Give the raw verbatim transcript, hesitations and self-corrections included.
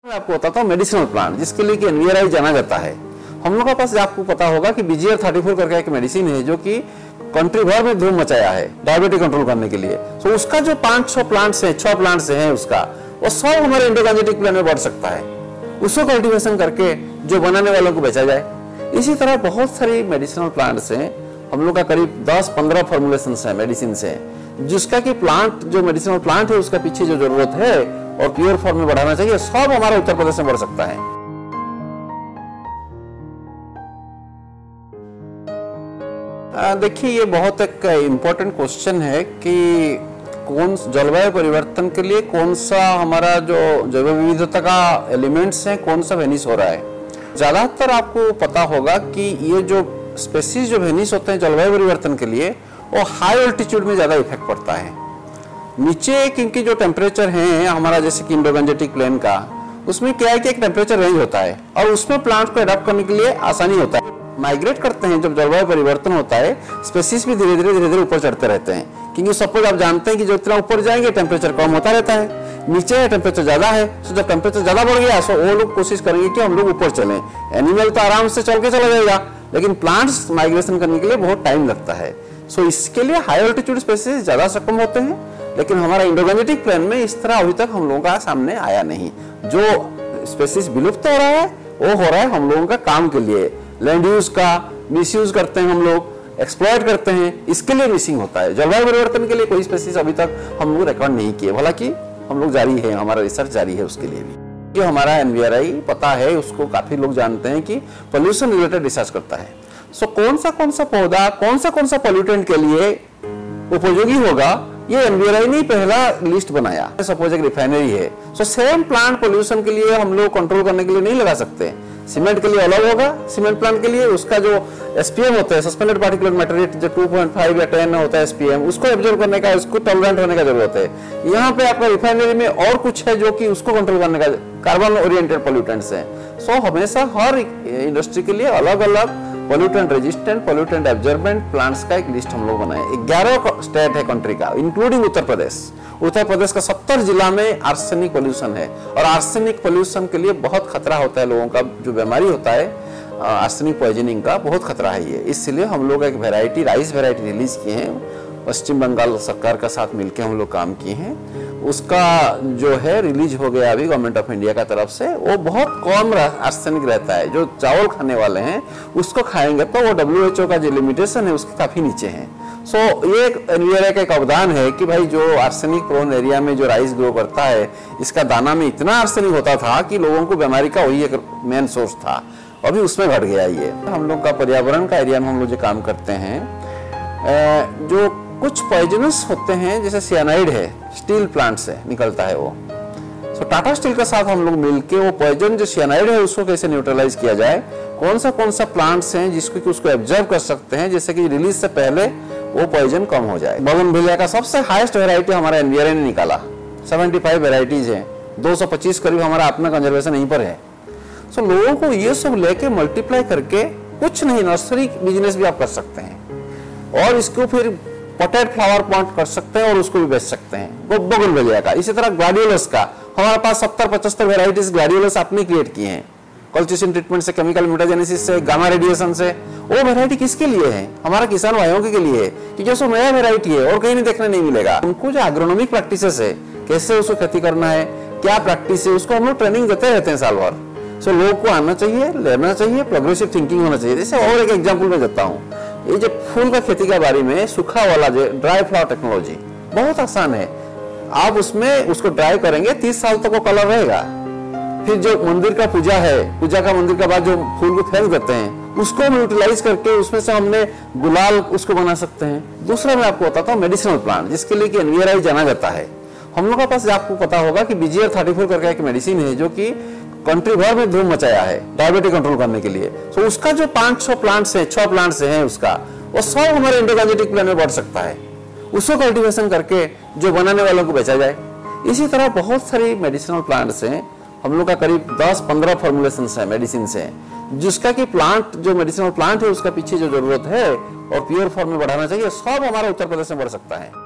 मैं आपको बताता हूँ मेडिसिनल प्लांट जिसके लिए कि एनवीआरआई जाना जाता है। हम लोग के पास आपको पता होगा कि बीजीआर थर्टी फोर करके एक मेडिसिन है जो कि कंट्री भर में धूम मचाया है डायबिटीज कंट्रोल करने के लिए। तो उसका जो पांच छह प्लांट्स हैं छह प्लांट्स हैं उसका वो सब हमारे इंडोगेनेटिक प्लांट में बढ़ सकता है। उसको कल्टीवेशन करके जो बनाने वालों को बेचा जाए। इसी तरह बहुत सारी मेडिसिनल प्लांट्स हैं। हम लोग का करीब दस पंद्रह फॉर्मुलेशन है मेडिसिन से, जिसका कि प्लांट जो मेडिसिनल प्लांट है उसका पीछे जो जरूरत है और प्योर फॉर्म में बढ़ाना चाहिए, सब हमारा उत्तर प्रदेश में बढ़ सकता है। देखिए ये बहुत एक इम्पोर्टेंट क्वेश्चन है कि कौन जलवायु परिवर्तन के लिए कौन सा हमारा जो जैव विविधता का एलिमेंट्स हैं कौन सा वेनिश हो रहा है। ज्यादातर आपको पता होगा कि ये जो स्पेसीज जो वेनिश होते हैं जलवायु परिवर्तन के लिए वो हाई अल्टीट्यूड में ज्यादा इफेक्ट पड़ता है। नीचे क्योंकि जो टेम्परेचर है हमारा जैसे कि इंडोगेनेटिक प्लेन का, उसमें क्या है कि एक टेम्परेचर रेंज होता है और उसमें प्लांट को अडॉप्ट करने के लिए आसानी होता है। माइग्रेट करते हैं जब जलवायु परिवर्तन होता है, स्पेसीज भी धीरे धीरे धीरे धीरे ऊपर चढ़ते रहते हैं, क्योंकि सपोज आप जानते हैं कि जो इतना ऊपर जाएंगे टेम्परेचर कम होता रहता है, नीचे टेम्परेचर ज्यादा है। तो जब टेम्परेचर ज्यादा बढ़ गया तो वो लोग कोशिश करेंगे कि हम लोग ऊपर चलें। एनिमल तो आराम से चल के चला जाएगा, लेकिन प्लांट्स माइग्रेशन करने के लिए बहुत टाइम लगता है। सो इसके लिए हाई अल्टीट्यूड स्पेसीज ज्यादा सक्षम होते हैं, लेकिन हमारा इंडोगेनेटिक प्लेन में इस तरह अभी तक हम लोगों का सामने आया नहीं। जो स्पेसीज विलुप्त हो रहा है वो हो रहा है हम लोगों का काम के लिए, लैंड यूज का मिसयूज करते हैं हम लोग, एक्सप्लॉइट करते हैं, इसके लिए मिसिंग होता है। जलवायु परिवर्तन के लिए कोई स्पेसीज अभी तक हम लोग रिकॉर्ड नहीं किए, हालांकि हम लोग जारी है, हमारा रिसर्च जारी है उसके लिए भी। जो हमारा एनवीआरआई पता है उसको काफी लोग जानते हैं कि पोल्यूशन रिलेटेड रिसर्च करता है। सो कौन सा कौन सा पौधा कौन सा कौन सा पोल्यूटेंट के लिए उपयोगी होगा, ये एनवीआरआई ने पहला लिस्ट बनाया। सपोज एक रिफाइनरी है, सो सेम प्लांट पोल्यूशन के लिए हम लोग कंट्रोल करने के लिए नहीं लगा सकते। सीमेंट के लिए अलग होगा, सीमेंट प्लांट के लिए उसका जो एसपीएम होता है सस्पेंडेड पार्टिकुलर मैटर जो टू पॉइंट फाइव या टेन होता है एसपीएम, उसको एब्जॉर्ब करने का, उसको टॉलरेंट होने का जरूरत है। यहाँ पे आपका रिफाइनरी में और कुछ है जो कि उसको कंट्रोल करने का, कार्बन ओरिएंटेड पोल्यूटेंट्स है। सो हमेशा हर इंडस्ट्री के लिए अलग अलग pollutant resistant pollutant absorbent plants का एक लिस्ट हम लोग बनाए। ग्यारह स्टेट है कंट्री का, इंक्लूडिंग उत्तर प्रदेश। उत्तर प्रदेश का सत्तर जिला में आर्सेनिक पोल्यूशन है, और आर्सेनिक पोल्यूशन के लिए बहुत खतरा होता है। लोगों का जो बीमारी होता है आर्सेनिक पॉइजनिंग का बहुत खतरा है ये। इसलिए हम लोग एक वेराइटी राइस वेराइटी रिलीज किए हैं, पश्चिम बंगाल सरकार का साथ मिलकर हम लोग काम किए हैं। उसका जो है रिलीज हो गया अभी गवर्नमेंट ऑफ इंडिया का तरफ से। वो बहुत कम आर्सेनिक रहता है, जो चावल खाने वाले हैं उसको खाएंगे तो वो डब्ल्यू एच ओ का जो लिमिटेशन है उसके काफी नीचे है। सो so, ये एनवीआरआई का एक अवदान है कि भाई जो आर्सेनिक प्रोन एरिया में जो राइस ग्रो करता है, इसका दाना में इतना आर्सेनिक होता था कि लोगों को बीमारी का वही एक मेन सोर्स था, अभी उसमें घट गया ये। हम लोग का पर्यावरण का एरिया में हम लोग जो काम करते हैं, जो कुछ पॉइजनस होते हैं जैसे सियानाइड है, स्टील प्लांट से निकलता है वो। सो so, टाटा स्टील के साथ हम लोग मिलके वो पॉइजन जो सियानाइड है उसको कैसे न्यूट्रलाइज किया जाए, कौन सा कौन सा प्लांट्स हैं जिसको कि उसको एब्जॉर्ब कर सकते हैं जैसे कि रिलीज से पहले वो पॉइजन कम हो जाए। बोगनविलिया का सबसे हाईएस्ट वैरायटी हमारा एनवीआरआई ने निकाला, पचहत्तर वैरायटीज हैं, दो सौ पच्चीस करीब हमारा अपना कंजर्वेशन यहीं पर है। सो so, लोगों को ये सब लेके मल्टीप्लाई करके कुछ नहीं, नर्सरी बिजनेस भी आप कर सकते हैं और इसको फिर पोटेड फ्लावर प्लांट कर सकते हैं और उसको भी बेच सकते हैं बोगनविलिया का। इसी तरह ग्लैडियोलस का हमारे पास सत्तर पचहत्तर वेराइटीज ग्लैडियोलस आपने क्रिएट किए हैं, कल्चरेशन ट्रीटमेंट से, केमिकल म्यूटाजेनेसिस से, गामा रेडिएशन से। वो वेराइटी किसके लिए है? हमारा किसान भाइयों के लिए है, क्योंकि उसको नया वेराइटी है और कहीं नहीं देखने नहीं मिलेगा। उनको जो एग्रोनॉमिक प्रैक्टिसेस है, कैसे उसको खेती करना है, क्या प्रैक्टिस है, उसको हम लोग ट्रेनिंग देते रहते हैं साल भर। सो लोग को आना चाहिए, लेना चाहिए, प्रोग्रेसिव थिंकिंग होना चाहिए। जैसे और एक एग्जाम्पल मैं देता हूँ, ये जो फूल का खेती के बारे में सूखा वाला जो ड्राई फ्लावर टेक्नोलॉजी बहुत आसान है। आप उसमें उसको ड्राई करेंगे, तीस साल तक वो कलर रहेगा। फिर जो मंदिर का पूजा है, पूजा का मंदिर के बाद जो फूल को फेंक देते हैं उसको हम यूटिलाइज करके उसमें से हमने गुलाल उसको बना सकते हैं। दूसरा मैं आपको बताता हूँ मेडिसिनल प्लांट जिसके लिए कि एनवीआरआई जाना जाता है। हम लोग के पास आपको पता होगा कि बीजीआर थर्टी फोर करके एक मेडिसिन है जो कि कंट्री भर में धूम मचाया है डायबिटीज कंट्रोल करने के लिए। तो उसका जो पांच छह प्लांट्स है छह प्लांट्स हैं उसका, वो सब हमारे इंडोगेनेटिक प्लांट में बढ़ सकता है। उसको कल्टीवेशन करके जो बनाने वालों को बेचा जाए। इसी तरह बहुत सारी मेडिसिनल प्लांट्स हैं। हम लोग का करीब दस पंद्रह फॉर्मुलेशन है मेडिसिन से, जिसका कि प्लांट जो मेडिसिनल प्लांट है उसका पीछे जो जरूरत है और प्योर फॉर्म में बढ़ाना चाहिए, सब हमारा उत्तर प्रदेश में बढ़ सकता है।